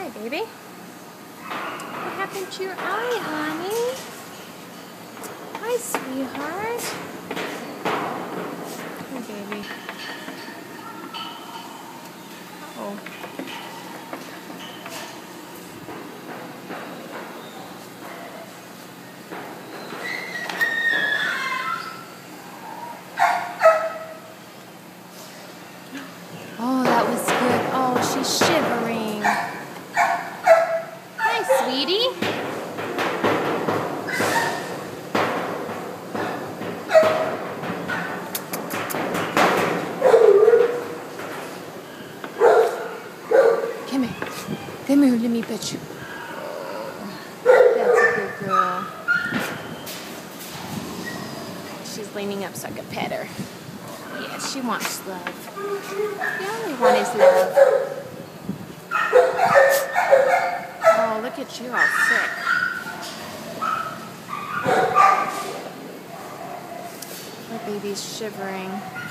Hi, baby. What happened to your eye, honey? Hi, sweetheart. Hi, baby. Uh-oh. Oh, that was good. Oh, she's shivering. Hi, sweetie. Come here. Come here, let me pet you. That's a good girl. She's leaning up so I can pet her. Yeah, she wants love. The only one is love. Oh, look at you all sick. My baby's shivering.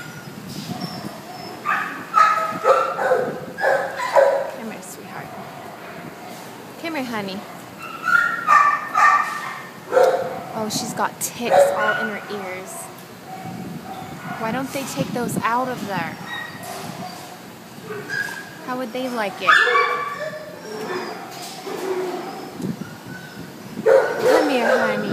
Come here, sweetheart. Come here, honey. Oh, she's got ticks all in her ears. Why don't they take those out of there? How would they like it? Come here, honey.